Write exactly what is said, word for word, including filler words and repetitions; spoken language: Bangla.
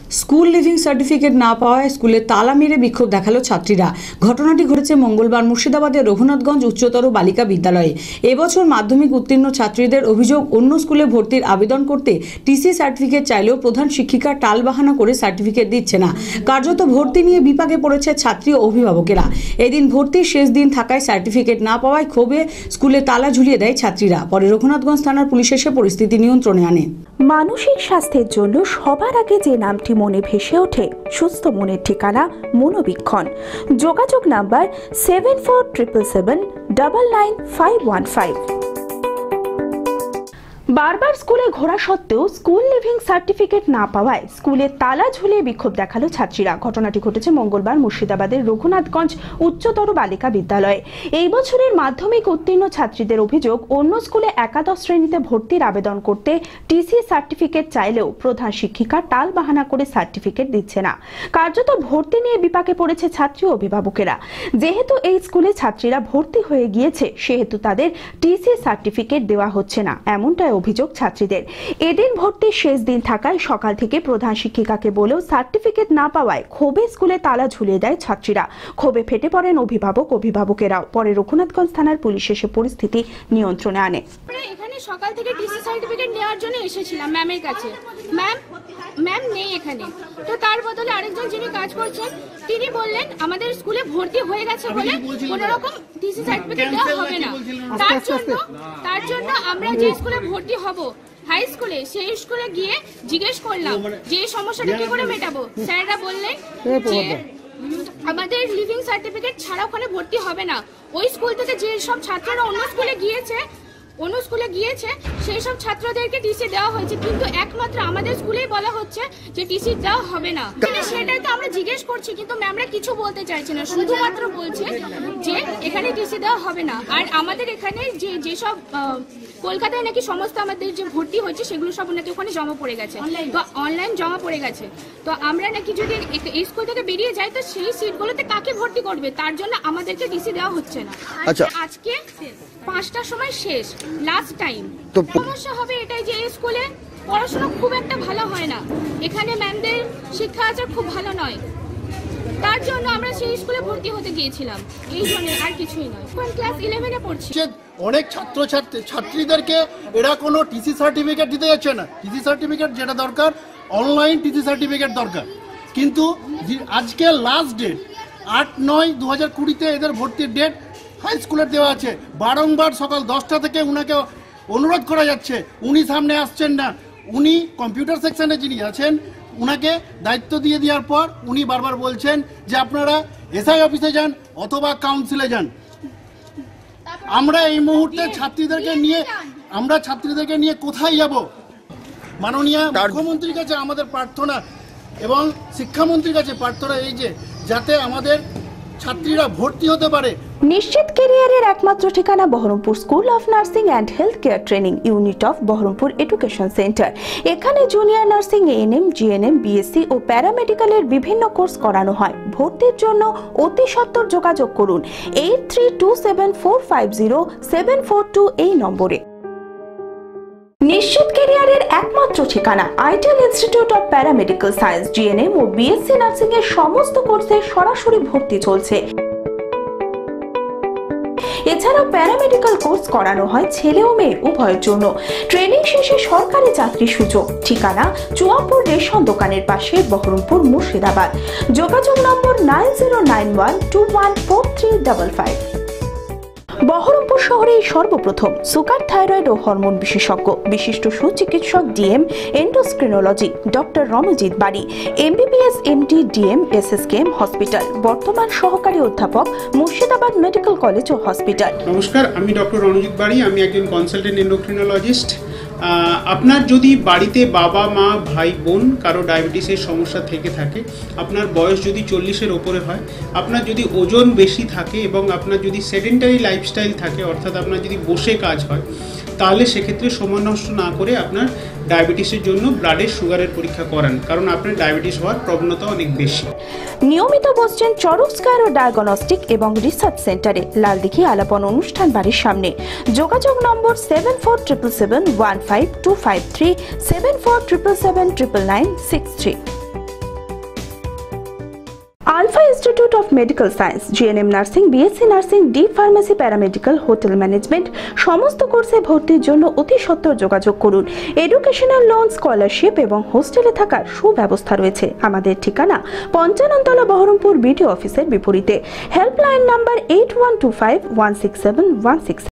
স্কুল লিভিং সার্টিফিকেট না পাওয়ায় স্কুলে তালা মেরে বিক্ষোভ দেখালো ছাত্রীরা। ঘটনাটি ঘটেছে মঙ্গলবার মুর্শিদাবাদের রঘুনাথগঞ্জ উচ্চতর বালিকা বিদ্যালয়ে। এবছর মাধ্যমিক উত্তীর্ণ ছাত্রীদের অভিযোগ, অন্য স্কুলে ভর্তির আবেদন করতে টিসি সার্টিফিকেট চাইলেও প্রধান শিক্ষিকা টালবাহানা করে সার্টিফিকেট দিচ্ছে না। কার্যত ভর্তি নিয়ে বিপাকে পড়েছে ছাত্রী ও অভিভাবকেরা। এদিন ভর্তির শেষ দিন থাকায় সার্টিফিকেট না পাওয়ায় ক্ষোভে স্কুলে তালা ঝুলিয়ে দেয় ছাত্রীরা। পরে রঘুনাথগঞ্জ থানার পুলিশ এসে পরিস্থিতি নিয়ন্ত্রণে আনে। মানসিক স্বাস্থ্যের জন্য সবার আগে যে নামটি মনে ভেসে ওঠে, সুস্থ মনের ঠিকানা মনোবীক্ষণ। যোগাযোগ number seven four triple seven double nine five one five. বারবার স্কুলে ঘোরা সত্ত্বেও স্কুল লিভিং সার্টিফিকেট না পাওয়ায় স্কুলে তালা ঝুলিয়ে বিক্ষোভ দেখালো ছাত্রীরা। ঘটনাটি ঘটেছে মঙ্গলবার মুর্শিদাবাদের রঘুনাথগঞ্জ উচ্চতর বালিকা বিদ্যালয়ে। এই বছরের মাধ্যমিক উত্তীর্ণ ছাত্রীদের অভিযোগ, অন্য স্কুলে একাদশ শ্রেণীতে ভর্তির আবেদন করতে টিসি সার্টিফিকেট চাইলেও প্রধান শিক্ষিকা টাল বাহানা করে সার্টিফিকেট দিচ্ছে না। কার্যত ভর্তি নিয়ে বিপাকে পড়েছে ছাত্রী ও অভিভাবকেরা। যেহেতু এই স্কুলে ছাত্রীরা ভর্তি হয়ে গিয়েছে, সেহেতু তাদের টিসি সার্টিফিকেট দেওয়া হচ্ছে না, এমনটাই অভিযোগ ছাত্রীদের। এদিন ভর্তির শেষ দিন থাকায় সকাল থেকে প্রধান শিক্ষিকাকে বলেও সার্টিফিকেট না পাওয়ায় ক্ষোভে স্কুলে তালা ঝুলিয়ে দেয় ছাত্রীরা। ক্ষোভে ফেটে পড়েন অভিভাবক অভিভাবকেরাও। পরে রঘুনাথগঞ্জ থানার পুলিশ এসে পরিস্থিতি নিয়ন্ত্রণে আনে। এখানে সকাল থেকে টিসি সার্টিফিকেট নেওয়ার জন্য এসেছিলাম ম্যামের কাছে। ম্যাম ম্যাম নেই এখানে। তো তার বদলে আরেকজন যিনি কাজ করছেন তিনি বললেন আমাদের স্কুলে ভর্তি হয়ে গেছে বলে কোনো রকম টিসি সার্টিফিকেট দেওয়া হবে না। তার জন্য তার জন্য আমরা যে স্কুলে ভর্তি হব হাই স্কুলে, সেই স্কুলে গিয়ে জিজ্ঞেস করলাম যে এই সমস্যাটা কি করে মেটাবো। স্যাররা বললেন যে আমাদের লিভিং সার্টিফিকেট ছাড়া ওখানে ভর্তি হবে না। ওই স্কুল থেকে যে সব ছাত্ররা অন্য স্কুলে গিয়েছে অন্য স্কুলে গিয়েছে সেই সব ছাত্রদেরকে টিসি দেওয়া হয়েছে, কিন্তু একমাত্র আমাদের স্কুলেই বলা হচ্ছে যে টিসি দেওয়া হবে না। সেটাই তো আমরা জিজ্ঞেস করছি, কিন্তু ম্যামরা কিছু বলতে চাইছে না, শুধুমাত্র বলছে যে এখানে টিসি দেওয়া হবে না। আর আমাদের এখানে যে যেসব কলকাতায় নাকি সমস্ত আমাদের যে ভর্তি হচ্ছে সেগুলো সব নাকি ওখানে জমা পড়ে গেছে, তো অনলাইন জমা পড়ে গেছে। তো আমরা নাকি যদি এই স্কুল থেকে বেরিয়ে যাই তো সেই সিটগুলোতে কাকে ভর্তি করবে, তার জন্য আমাদেরকে টিসি দেওয়া হচ্ছে না। আজকে পাঁচটার সময় শেষ, লাস্ট টাইম। সমস্যা হবে এটাই যে এই স্কুলে পড়াশোনা খুব একটা ভালো হয় না, এখানে ম্যামদের শিক্ষা আচার খুব ভালো নয়, তার জন্য আমরা সেই স্কুলে ভর্তি হতে গিয়েছিলাম, এই জন্য আর কিছুই নয়। এখন ক্লাস ইলেভেনে পড়ছি। অনেক ছাত্র ছাত্রী ছাত্রীদেরকে এরা কোনো টিসি সার্টিফিকেট দিতে যাচ্ছে না। টিসি সার্টিফিকেট যেটা দরকার অনলাইন টিসি সার্টিফিকেট দরকার, কিন্তু আজকে লাস্ট ডেট আট নয় দু হাজার কুড়িতে এদের ভর্তির ডেট হাই স্কুলের দেওয়া আছে। বারংবার সকাল দশটা থেকে উনাকে অনুরোধ করা যাচ্ছে, উনি সামনে আসছেন না। উনি কম্পিউটার সেকশনে যিনি আছেন উনাকে দায়িত্ব দিয়ে দেওয়ার পর উনি বারবার বলছেন যে আপনারা এসআই অফিসে যান অথবা কাউন্সিলে যান। আমরা এই মুহূর্তে ছাত্রীদেরকে নিয়ে আমরা ছাত্রীদেরকে নিয়ে কোথায় যাব? মাননীয় মুখ্যমন্ত্রীর কাছে আমাদের প্রার্থনা এবং শিক্ষামন্ত্রীর কাছে প্রার্থনা এই যে যাতে আমাদের ছাত্রীরা ভর্তি হতে পারে। নিশ্চিত ক্যারিয়ারের একমাত্র ঠিকানা Berhampore school of nursing and health care training unit of Berhampore education centre. এখানে junior nursing, ANM, GNM, BSc ও প্যারামেডিক্যালের বিভিন্ন কোর্স করানো হয়। ভর্তির জন্য অতি সত্বর যোগাযোগ করুন eight three two seven four five zero seven four two এই নম্বরে। নিশ্চিত ক্যারিয়ারের একমাত্র ঠিকানা ideal institute of paramedical science, GNM ও বিএসসি নার্সিং এর সমস্ত কোর্সে সরাসরি ভর্তি চলছে। এছাড়াও প্যারামেডিক্যাল কোর্স করানো হয় ছেলে ও মেয়ে উভয়ের জন্য। ট্রেনিং শেষে সরকারি চাকরির সুযোগ। ঠিকানা চুয়াপুর রেশন দোকানের পাশে, বহরমপুর, মুর্শিদাবাদ। যোগাযোগ number nine zero nine one two one four three double five. Berhampore শহরে সর্বপ্রথম সুগার, থাইরয়েড ও হরমোন বিশেষজ্ঞ বিশিষ্ট সুচিকিৎসক DM endocrinology doctor Ranjit Bari, MBBS, MD, DM, SSKM hospital, বর্তমান সহকারী অধ্যাপক, মুর্শিদাবাদ মেডিকেল কলেজ ও হসপিটাল। নমস্কার, আমি ডক্টর রণজিৎ বাড়ি, আমি একজন কনসালটেন্ট এন্ডোক্রিনোলজিস্ট। আপনার যদি বাড়িতে বাবা, মা, ভাই, বোন কারো ডায়াবেটিসের সমস্যা থেকে থাকে, আপনার বয়স যদি চল্লিশের ওপরে হয়, আপনার যদি ওজন বেশি থাকে এবং আপনার যদি সেডেন্টারি লাইফস্টাইল থাকে, অর্থাৎ আপনার যদি বসে কাজ হয়, তাহলে সেক্ষেত্রে সময় নষ্ট না করে আপনার ডায়াবেটিসের জন্য ব্লাডের সুগারের পরীক্ষা করান, কারণ আপনার ডায়াবেটিস হওয়ার প্রবণতা অনেক বেশি। নিয়মিত বসছেন চরক স্কয়ার ও ডায়াগনস্টিক এবং রিসার্চ সেন্টারে, লালদিঘি আলাপন অনুষ্ঠান বাড়ির সামনে। যোগাযোগ number seven four triple seven one five two five three, seven four triple seven triple nine six three. Alpha institute of medical science, GNM nursing, BSc nursing, D pharmacy, paramedical, hotel management সমস্ত কোর্সে ভর্তির জন্য অতি সত্বর যোগাযোগ করুন। এডুকেশনাল লোন, স্কলারশিপ এবং হোস্টেলে থাকার সুব্যবস্থা রয়েছে। আমাদের ঠিকানা পঞ্চাননতলা, বহরমপুর বিডিও অফিসের বিপরীতে। Helpline number eight one two five one six seven one six.